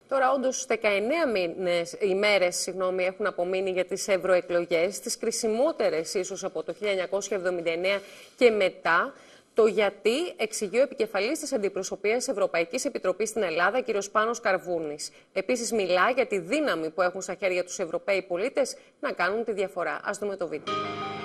Τώρα, όντως, 19 ημέρες έχουν απομείνει για τις ευρωεκλογές, τις κρισιμότερες ίσως από το 1979 και μετά. Το γιατί εξηγεί ο επικεφαλής της Αντιπροσωπείας Ευρωπαϊκής Επιτροπής στην Ελλάδα, κ. Πάνος Καρβούνης. Επίσης, μιλά για τη δύναμη που έχουν στα χέρια τους Ευρωπαίοι πολίτες να κάνουν τη διαφορά. Ας δούμε το βίντεο.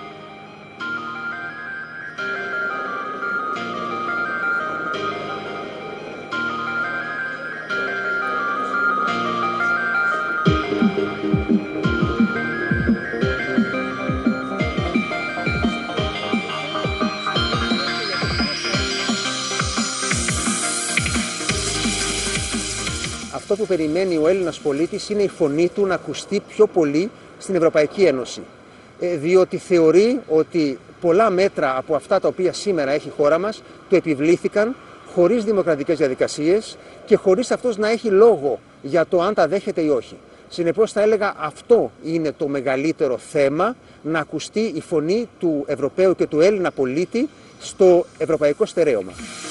Αυτό που περιμένει ο Έλληνας πολίτης είναι η φωνή του να ακουστεί πιο πολύ στην Ευρωπαϊκή Ένωση. Διότι θεωρεί ότι πολλά μέτρα από αυτά τα οποία σήμερα έχει η χώρα μας το επιβλήθηκαν χωρίς δημοκρατικές διαδικασίες και χωρίς αυτός να έχει λόγο για το αν τα δέχεται ή όχι. Συνεπώς θα έλεγα αυτό είναι το μεγαλύτερο θέμα, να ακουστεί η φωνή του Ευρωπαίου και του Έλληνα πολίτη στο ευρωπαϊκό στερέωμα.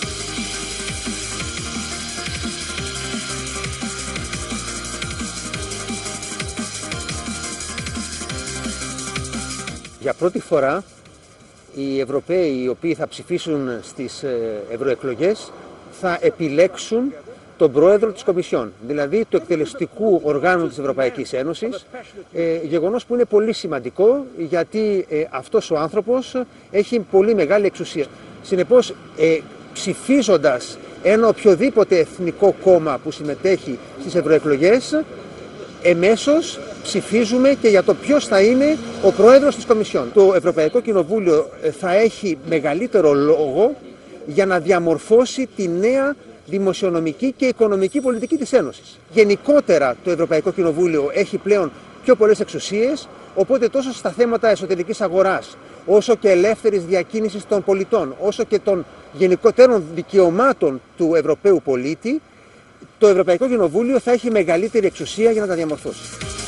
Για πρώτη φορά οι Ευρωπαίοι οι οποίοι θα ψηφίσουν στις ευρωεκλογές θα επιλέξουν τον πρόεδρο της Κομισιόν, δηλαδή του εκτελεστικού οργάνου της Ευρωπαϊκής Ένωσης, γεγονός που είναι πολύ σημαντικό γιατί αυτός ο άνθρωπος έχει πολύ μεγάλη εξουσία. Συνεπώς, ψηφίζοντας ένα οποιοδήποτε εθνικό κόμμα που συμμετέχει στις ευρωεκλογές, εμέσως ψηφίζουμε και για το ποιος θα είναι ο πρόεδρος της Κομισιόν. Το Ευρωπαϊκό Κοινοβούλιο θα έχει μεγαλύτερο λόγο για να διαμορφώσει τη νέα δημοσιονομική και οικονομική πολιτική της Ένωσης. Γενικότερα το Ευρωπαϊκό Κοινοβούλιο έχει πλέον πιο πολλές εξουσίες, οπότε τόσο στα θέματα εσωτερικής αγοράς, όσο και ελεύθερης διακίνησης των πολιτών, όσο και των γενικότερων δικαιωμάτων του Ευρωπαίου πολίτη, το Ευρωπαϊκό Κοινοβούλιο θα έχει μεγαλύτερη εξουσία για να τα διαμορφώσει.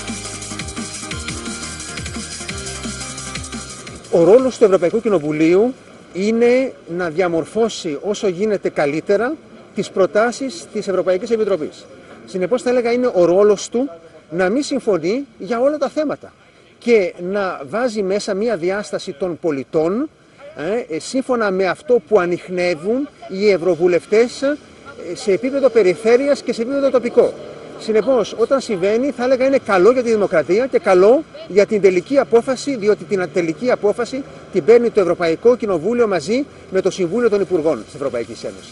Ο ρόλος του Ευρωπαϊκού Κοινοβουλίου είναι να διαμορφώσει όσο γίνεται καλύτερα τις προτάσεις της Ευρωπαϊκής Επιτροπής. Συνεπώς θα έλεγα είναι ο ρόλος του να μην συμφωνεί για όλα τα θέματα και να βάζει μέσα μία διάσταση των πολιτών σύμφωνα με αυτό που ανιχνεύουν οι ευρωβουλευτές σε επίπεδο περιφέρειας και σε επίπεδο τοπικό. Συνεπώς, όταν συμβαίνει, θα έλεγα είναι καλό για τη δημοκρατία και καλό για την τελική απόφαση, διότι την τελική απόφαση την παίρνει το Ευρωπαϊκό Κοινοβούλιο μαζί με το Συμβούλιο των Υπουργών της Ευρωπαϊκής Ένωσης.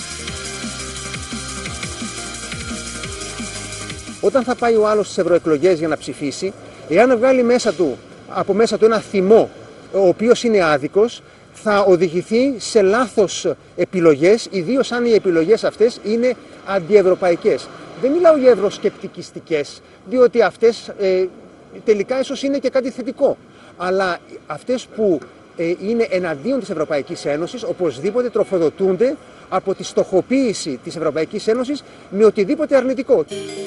Όταν θα πάει ο άλλος στις ευρωεκλογές για να ψηφίσει, εάν βγάλει από μέσα του ένα θυμό, ο οποίος είναι άδικος, θα οδηγηθεί σε λάθος επιλογές, ιδίως αν οι επιλογές αυτές είναι αντιευρωπαϊκές. Δεν μιλάω για ευρωσκεπτικιστικές, διότι αυτές τελικά ίσως είναι και κάτι θετικό. Αλλά αυτές που είναι εναντίον της Ευρωπαϊκής Ένωσης, οπωσδήποτε τροφοδοτούνται από τη στοχοποίηση της Ευρωπαϊκής Ένωσης με οτιδήποτε αρνητικό.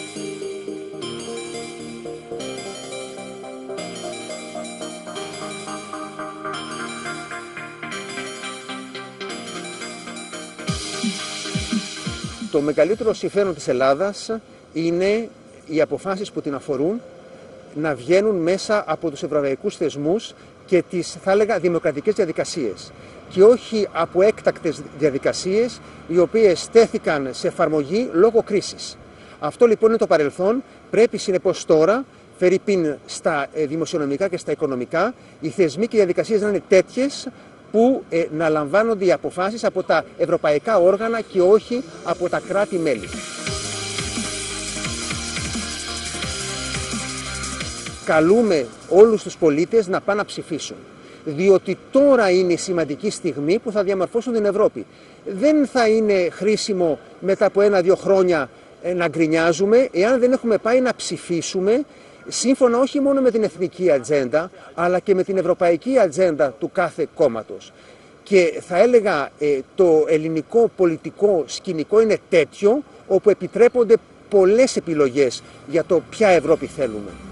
Το μεγαλύτερο συμφέρον της Ελλάδας είναι οι αποφάσεις που την αφορούν να βγαίνουν μέσα από τους ευρωπαϊκούς θεσμούς και τις, θα έλεγα, δημοκρατικές διαδικασίες και όχι από έκτακτες διαδικασίες οι οποίες τέθηκαν σε εφαρμογή λόγω κρίσης. Αυτό λοιπόν είναι το παρελθόν, πρέπει συνεπώς τώρα, φερειπίν στα δημοσιονομικά και στα οικονομικά, οι θεσμοί και οι διαδικασίες να είναι τέτοιες που να λαμβάνονται οι αποφάσεις από τα ευρωπαϊκά όργανα και όχι από τα κράτη-μέλη. Καλούμε όλους τους πολίτες να πάνε να ψηφίσουν, διότι τώρα είναι η σημαντική στιγμή που θα διαμορφώσουν την Ευρώπη. Δεν θα είναι χρήσιμο μετά από 1-2 χρόνια να γκρινιάζουμε εάν δεν έχουμε πάει να ψηφίσουμε σύμφωνα όχι μόνο με την εθνική ατζέντα, αλλά και με την ευρωπαϊκή ατζέντα του κάθε κόμματος. Και θα έλεγα το ελληνικό πολιτικό σκηνικό είναι τέτοιο, όπου επιτρέπονται πολλές επιλογές για το ποια Ευρώπη θέλουμε.